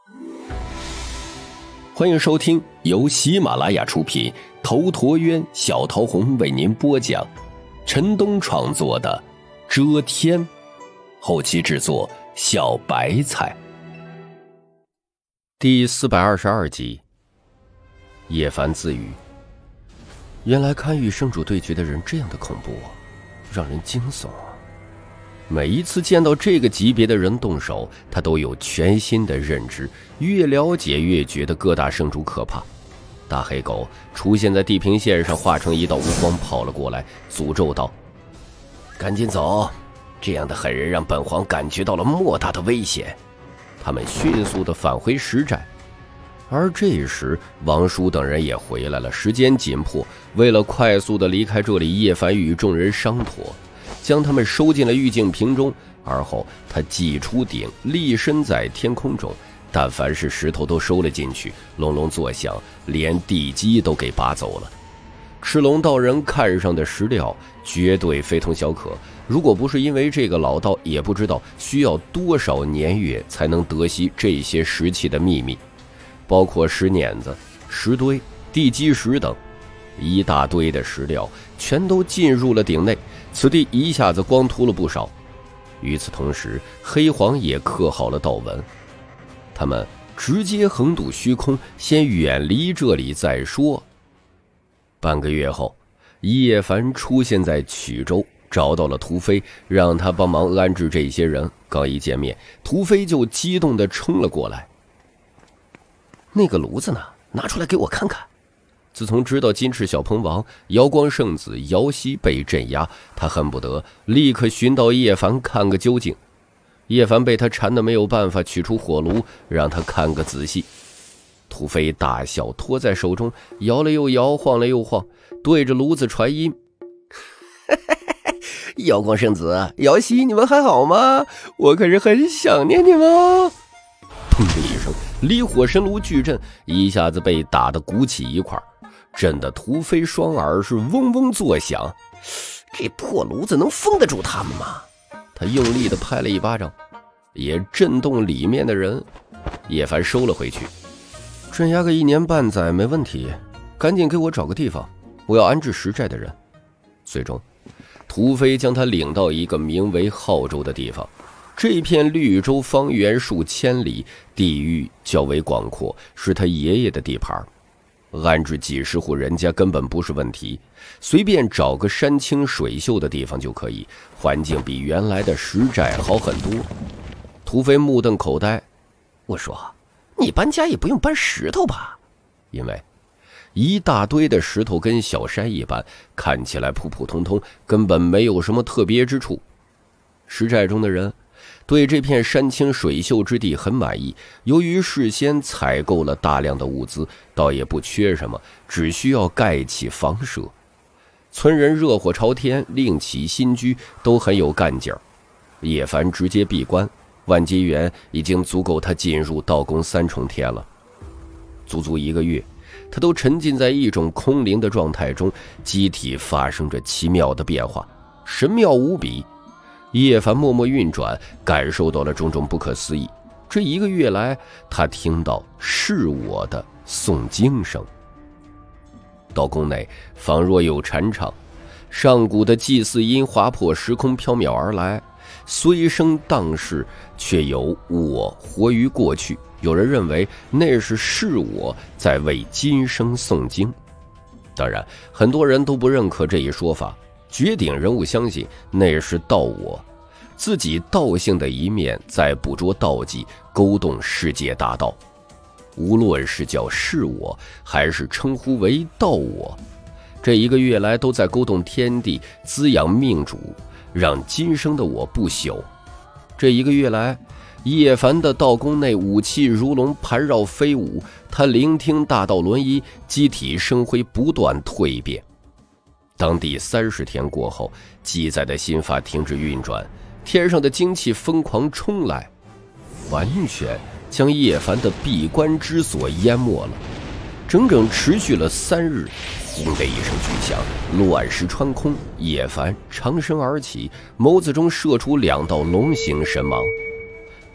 欢迎收听由喜马拉雅出品，头陀渊、小桃红为您播讲，陈东创作的《遮天》，后期制作小白菜。第422集。叶凡自语：原来堪与圣主对决的人这样的恐怖，让人惊悚啊！每一次见到这个级别的人动手，他都有全新的认知，越了解越觉得各大圣主可怕。大黑狗出现在地平线上，化成一道乌光跑了过来，诅咒道：赶紧走，这样的狠人让本皇感觉到了莫大的危险。他们迅速地返回石寨。而这时王叔等人也回来了，时间紧迫，为了快速地离开这里，叶凡与众人商妥，将他们收进了玉净瓶中。而后他祭出鼎，立身在天空中，但凡是石头都收了进去，隆隆作响，连地基都给拔走了。赤龙道人看上的石料绝对非同小可，如果不是因为这个老道，也不知道需要多少年月才能得悉这些石器的秘密，包括石碾子、石堆、地基石等，一大堆的石料全都进入了鼎内，此地一下子光秃了不少。与此同时，黑黄也刻好了道纹，他们直接横渡虚空，先远离这里再说。半个月后，叶凡出现在曲州，找到了屠飞，让他帮忙安置这些人。刚一见面，屠飞就激动地冲了过来：那个炉子呢？拿出来给我看看。自从知道金翅小鹏王、瑶光圣子瑶溪被镇压，他恨不得立刻寻到叶凡看个究竟。叶凡被他缠得没有办法，取出火炉让他看个仔细。屠飞大笑，托在手中摇了又摇，晃了又晃，对着炉子传音：瑶光圣子、瑶溪，你们还好吗？我可是很想念你们哦。砰的一声，离火神炉巨震，一下子被打得鼓起一块，震得屠飞双耳是嗡嗡作响。这破炉子能封得住他们吗？他用力地拍了一巴掌，也震动里面的人。叶凡收了回去：镇压个1年半载没问题，赶紧给我找个地方，我要安置石寨的人。最终屠飞将他领到一个名为浩州的地方，这片绿洲方圆数千里，地域较为广阔，是他爷爷的地盘，安置几十户人家根本不是问题，随便找个山清水秀的地方就可以，环境比原来的石寨好很多。屠飞目瞪口呆：我说你搬家也不用搬石头吧？因为一大堆的石头跟小山一般，看起来普普通通，根本没有什么特别之处。石寨中的人对这片山清水秀之地很满意，由于事先采购了大量的物资，倒也不缺什么，只需要盖起房舍。村人热火朝天，另起新居，都很有干劲儿。叶凡直接闭关，万金元已经足够他进入道宫3重天了。足足1个月，他都沉浸在一种空灵的状态中，机体发生着奇妙的变化，神妙无比。叶凡默默运转，感受到了种种不可思议。这1个月来，他听到是我的诵经声。道宫内仿若有禅唱，上古的祭祀音划破时空飘渺而来，虽生荡世，却有我活于过去。有人认为那是我在为今生诵经，当然很多人都不认可这一说法。绝顶人物相信那是道我，自己道性的一面在捕捉道迹，勾动世界大道。无论是叫是我，还是称呼为道我，这1个月来都在勾动天地，滋养命主，让今生的我不朽。这1个月来，叶凡的道宫内武器如龙盘绕飞舞，他聆听大道轮一，机体生辉不断蜕变。当第30天过后，记载的心法停止运转，天上的精气疯狂冲来，完全将叶凡的闭关之所淹没了。整整持续了3日，轰的一声巨响，乱石穿空，叶凡长身而起，眸子中射出2道龙形神芒。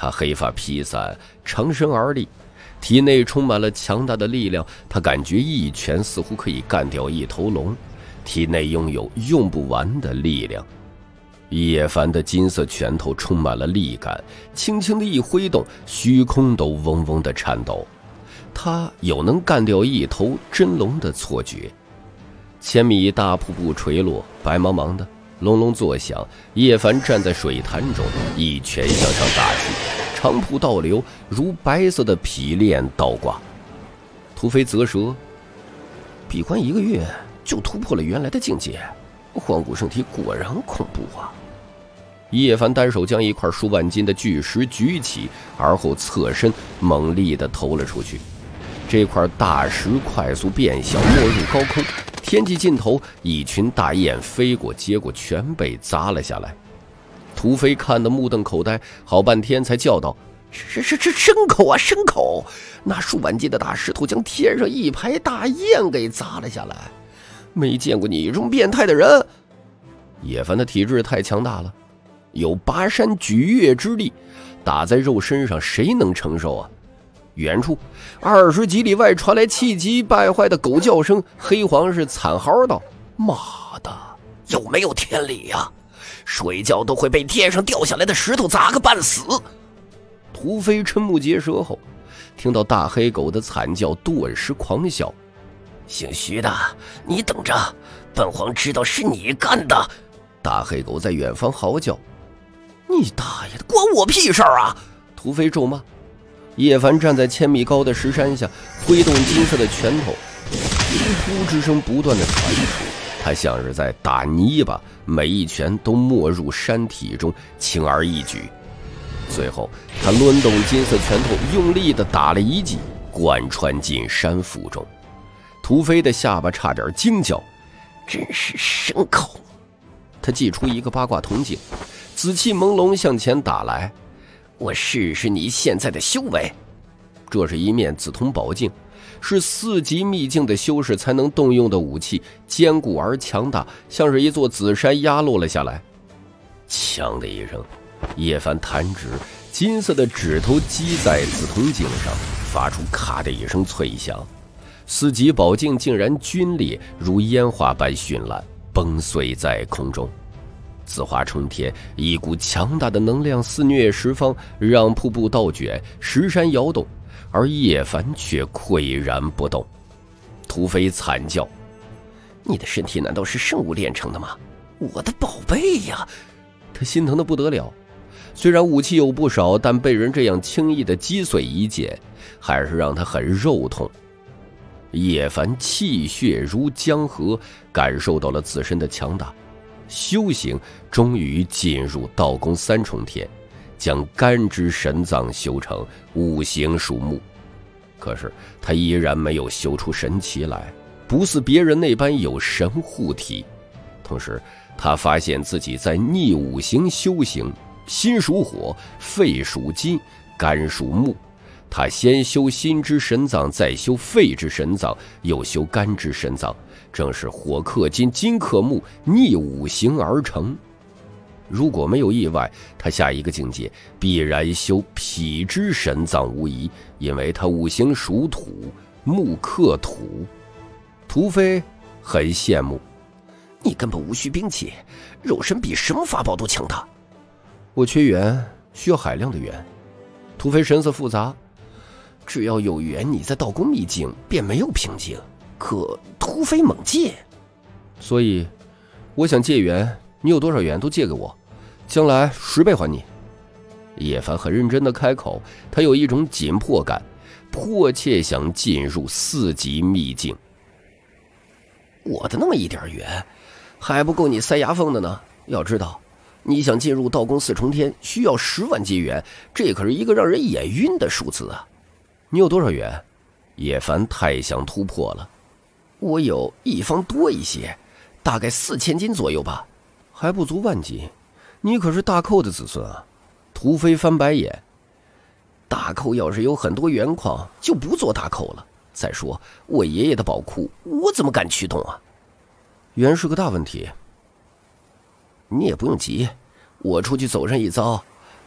他黑发披散，长身而立，体内充满了强大的力量。他感觉一拳似乎可以干掉一头龙，体内拥有用不完的力量。叶凡的金色拳头充满了力感，轻轻的一挥动，虚空都嗡嗡的颤抖。他有能干掉一头真龙的错觉。千米大瀑布垂落，白茫茫的，隆隆作响。叶凡站在水潭中，一拳向上打去，长瀑倒流，如白色的匹链倒挂。土匪啧舌，闭关1个月就突破了原来的境界，荒古圣体果然恐怖啊！叶凡单手将一块数万斤的巨石举起，而后侧身猛力地投了出去。这块大石快速变小，没入高空，天际尽头，一群大雁飞过，结果全被砸了下来。土匪看得目瞪口呆，好半天才叫道：“是牲口啊，牲口！那数万斤的大石头将天上一排大雁给砸了下来，没见过你这种变态的人！”叶凡的体质太强大了，有拔山举岳之力，打在肉身上，谁能承受啊？远处20几里外传来气急败坏的狗叫声，黑黄是惨嚎道：“妈的，有没有天理呀？睡觉都会被天上掉下来的石头砸个半死！”土匪瞠目结舌后，听到大黑狗的惨叫，顿时狂笑：“姓徐的，你等着，本皇知道是你干的！”大黑狗在远方嚎叫：“你大爷的，关我屁事儿啊！”土匪咒骂。叶凡站在1000米高的石山下，挥动金色的拳头，噗噗之声不断的传出，他像是在打泥巴，每一拳都没入山体中，轻而易举。最后他抡动金色拳头，用力的打了一记，贯穿进山腹中。土匪的下巴差点惊叫：“真是牲口！”他祭出一个八卦铜镜，紫气朦胧向前打来。我试试你现在的修为。这是一面紫铜宝镜，是4级秘境的修士才能动用的武器，坚固而强大，像是一座紫山压落了下来。锵的一声，叶凡弹指，金色的指头击在紫铜镜上，发出咔的一声脆响。4级宝镜竟然皲裂，如烟花般绚烂，崩碎在空中。紫花冲天，一股强大的能量肆虐十方，让瀑布倒卷，石山摇动，而叶凡却岿然不动。土匪惨叫：“你的身体难道是圣物炼成的吗？我的宝贝呀！”他心疼得不得了。虽然武器有不少，但被人这样轻易地击碎一件，还是让他很肉痛。叶凡气血如江河，感受到了自身的强大。修行终于进入道宫3重天，将肝之神藏修成5行属木。可是他依然没有修出神奇来，不似别人那般有神护体。同时他发现自己在逆5行修行，心属火，肺属金，肝属木。他先修心之神藏，再修肺之神藏，又修肝之神藏，正是火克金，金克木，逆5行而成。如果没有意外，他下一个境界必然修脾之神藏无疑，因为他5行属土，木克土。土匪很羡慕：“你根本无需兵器，肉身比什么法宝都强大。”我缺元，需要海量的元。土匪神色复杂：“只要有缘，你在道宫秘境便没有瓶颈。可土匪猛借，所以我想借元，你有多少元都借给我，将来10倍还你。”叶凡很认真地开口，他有一种紧迫感，迫切想进入4级秘境。我的那么一点元，还不够你塞牙缝的呢。要知道，你想进入道宫4重天，需要10万金元，这可是一个让人眼晕的数字啊！你有多少元？叶凡太想突破了。我有一方多一些，大概4000金左右吧。还不足万金，你可是大寇的子孙啊！土匪翻白眼。大寇要是有很多元矿，就不做大寇了。再说我爷爷的宝库，我怎么敢驱动啊？元是个大问题。你也不用急，我出去走上一遭，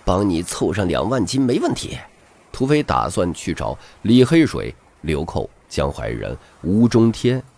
帮你凑上2万金没问题。土匪打算去找李黑水、刘寇、江淮人吴中天